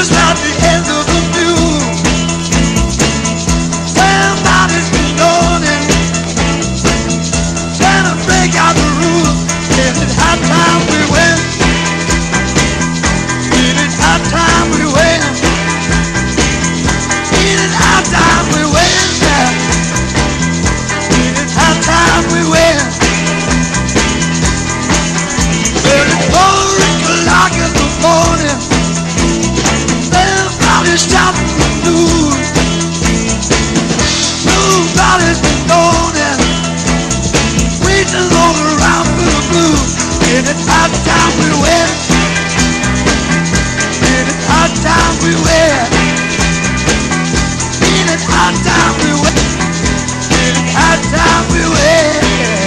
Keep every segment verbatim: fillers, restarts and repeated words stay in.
just like the ends of the fuse. Somebody's been yawning, trying to break out the rules. Is it high time we win? Is it high time we win? Is it high time we win? Is it high time we win? Well, it's four o'clock in the morning. Everybody's shouting the blues. Nobody's been yawning, waiting all around for the blues. Is it high time we win? Is it high time we win? Is it high time we win? Is it high time we win?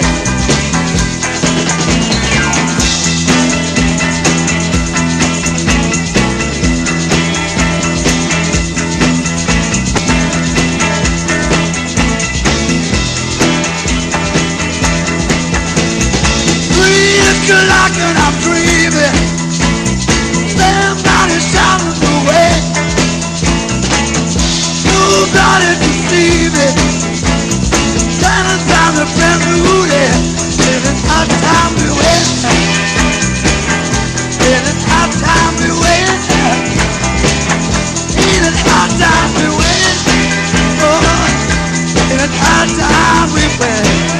Like and I'm dreaming, somebody's shouting the way. Nobody to see me, trying to find a brand new day. Is it high time we win? Is it high time we win? Is it high time we win? Oh, is it high time we win?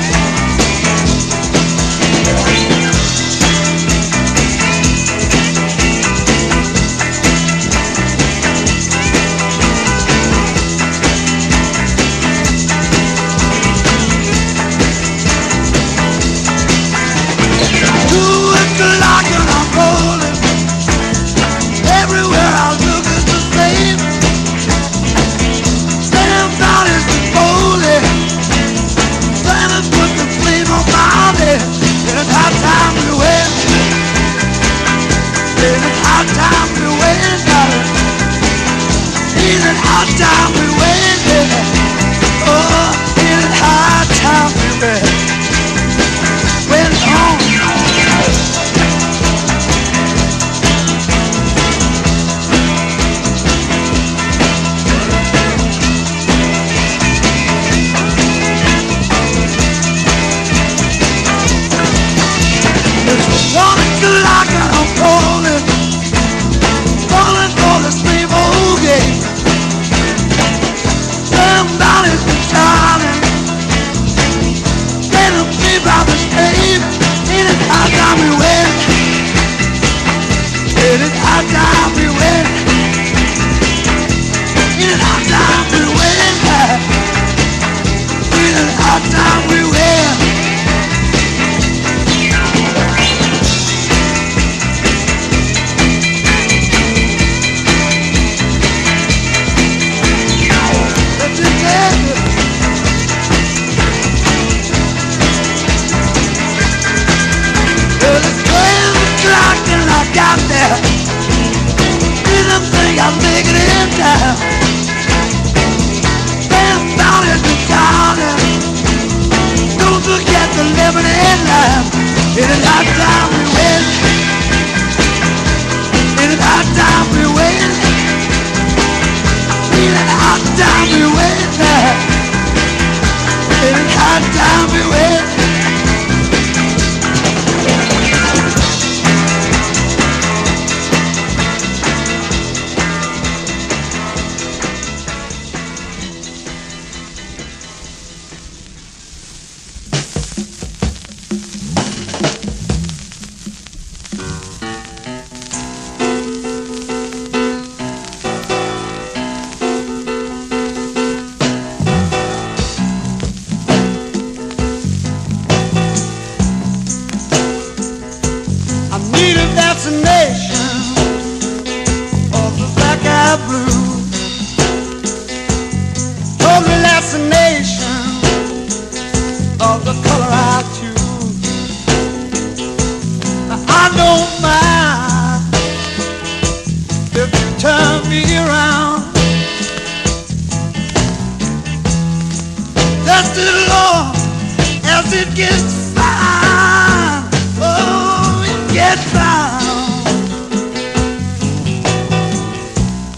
High time we win, yeah. Oh, is it high time we win? When it's on. It's one o'clock and I'm falling, falling for the same old game. Somebody's been shining, getting me by the shame. Is it high time we win? Is it high time we win? Is it high time we win? Is it high time we win? Got there, didn't think I'd make it in time. Damn, down at the counter, don't forget the lemonade line. Is it high time we win? Is it high time we win? Is it high time we win? Is it high time we win? Just as long as it gets fine, oh, it gets fine.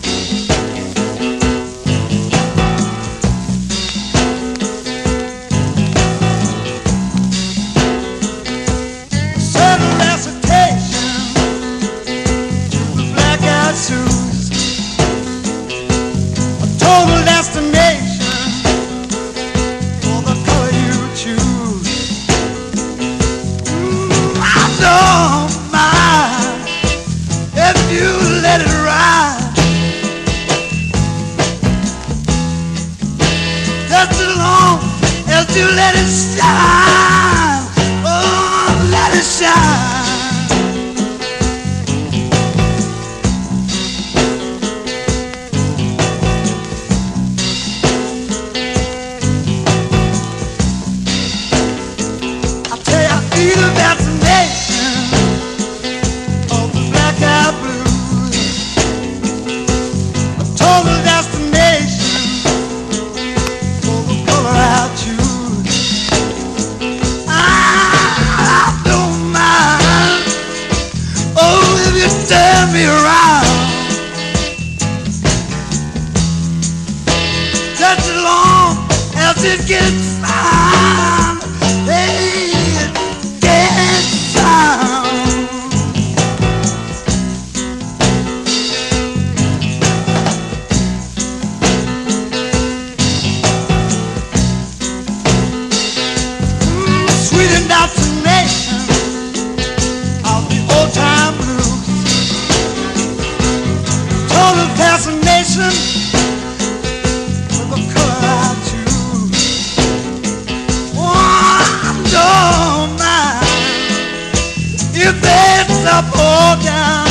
if it's a broken,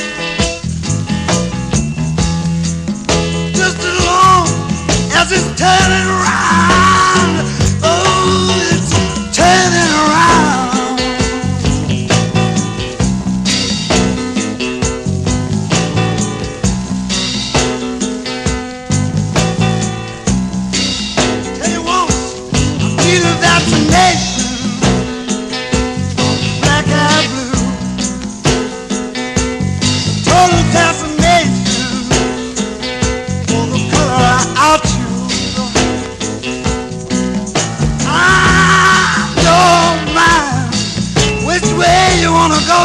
just as long as it's turning around. Oh, it's turning around. Tell you once, I feel that's a nation, black eye blue, total fascination for the color I choose. I don't mind which way you wanna go,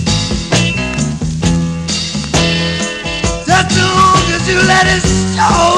just as long as you let it show.